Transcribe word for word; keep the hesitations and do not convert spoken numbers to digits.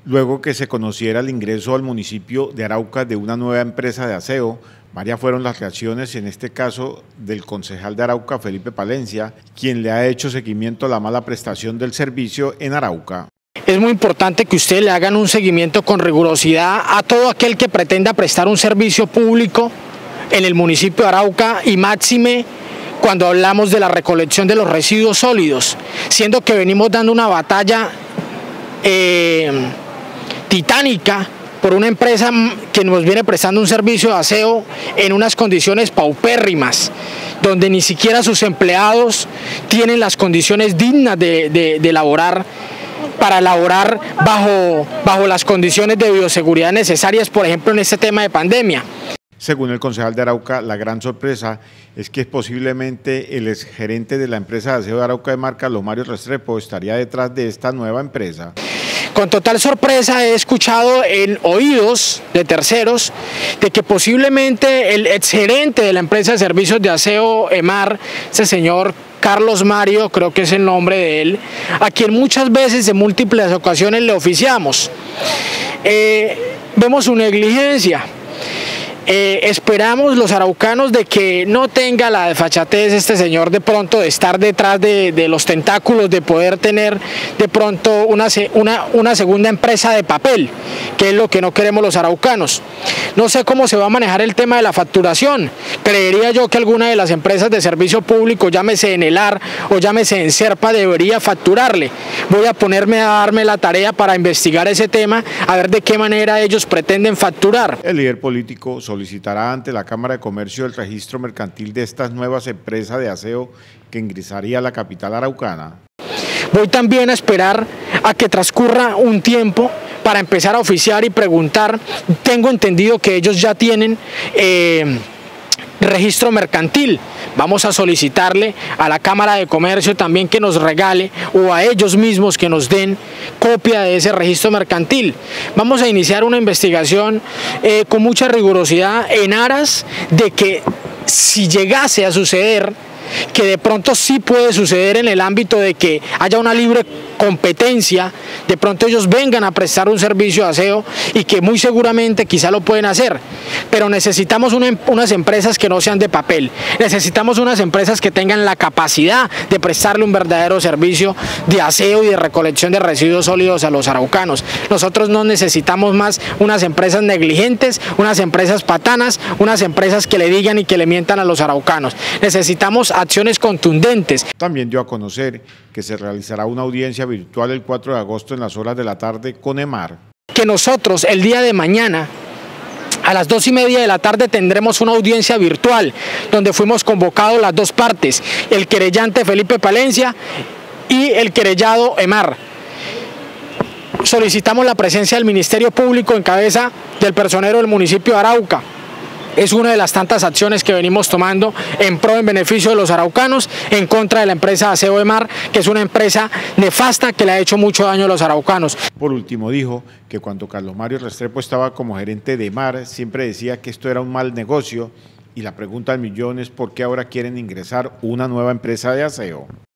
Luego que se conociera el ingreso al municipio de Arauca de una nueva empresa de aseo, varias fueron las reacciones, en este caso del concejal de Arauca, Felipe Palencia, quien le ha hecho seguimiento a la mala prestación del servicio en Arauca. Es muy importante que ustedes le hagan un seguimiento con rigurosidad a todo aquel que pretenda prestar un servicio público en el municipio de Arauca y máxime cuando hablamos de la recolección de los residuos sólidos, siendo que venimos dando una batalla eh, titánica por una empresa que nos viene prestando un servicio de aseo en unas condiciones paupérrimas, donde ni siquiera sus empleados tienen las condiciones dignas de, de, de laborar, para laborar bajo, bajo las condiciones de bioseguridad necesarias, por ejemplo, en este tema de pandemia. Según el concejal de Arauca, la gran sorpresa es que posiblemente el exgerente de la empresa de aseo de Arauca de Mar, Carlos Mario Restrepo, estaría detrás de esta nueva empresa. Con total sorpresa he escuchado en oídos de terceros de que posiblemente el exgerente de la empresa de servicios de aseo EMAR, ese señor Carlos Mario, creo que es el nombre de él, a quien muchas veces en múltiples ocasiones le oficiamos, eh, vemos su negligencia. Eh, esperamos los araucanos de que no tenga la desfachatez este señor de pronto de estar detrás de, de los tentáculos, de poder tener de pronto una, una, una segunda empresa de papel, que es lo que no queremos los araucanos. No sé cómo se va a manejar el tema de la facturación. Creería yo que alguna de las empresas de servicio público, llámese Enelar o llámese Enserpa, debería facturarle. Voy a ponerme a darme la tarea para investigar ese tema, a ver de qué manera ellos pretenden facturar. El líder político solicitará ante la Cámara de Comercio el registro mercantil de estas nuevas empresas de aseo que ingresaría a la capital araucana. Voy también a esperar a que transcurra un tiempo para empezar a oficiar y preguntar. Tengo entendido que ellos ya tienen eh, registro mercantil. Vamos a solicitarle a la Cámara de Comercio también que nos regale, o a ellos mismos que nos den copia de ese registro mercantil. Vamos a iniciar una investigación eh, con mucha rigurosidad en aras de que si llegase a suceder, que de pronto sí puede suceder en el ámbito de que haya una libre competencia, de pronto ellos vengan a prestar un servicio de aseo y que muy seguramente quizá lo pueden hacer, pero necesitamos una, unas empresas que no sean de papel, necesitamos unas empresas que tengan la capacidad de prestarle un verdadero servicio de aseo y de recolección de residuos sólidos a los araucanos. Nosotros no necesitamos más unas empresas negligentes, unas empresas patanas, unas empresas que le digan y que le mientan a los araucanos. Necesitamos acciones contundentes. También dio a conocer que se realizará una audiencia virtual el cuatro de agosto en las horas de la tarde con EMAR. Que nosotros el día de mañana a las dos y media de la tarde tendremos una audiencia virtual donde fuimos convocados las dos partes, el querellante Felipe Palencia y el querellado EMAR. Solicitamos la presencia del Ministerio Público en cabeza del personero del municipio de Arauca. Es una de las tantas acciones que venimos tomando en pro, en beneficio de los araucanos, en contra de la empresa Aseo EMAR, que es una empresa nefasta que le ha hecho mucho daño a los araucanos. Por último, dijo que cuando Carlos Mario Restrepo estaba como gerente de EMAR, siempre decía que esto era un mal negocio, y la pregunta del millón es por qué ahora quieren ingresar una nueva empresa de aseo.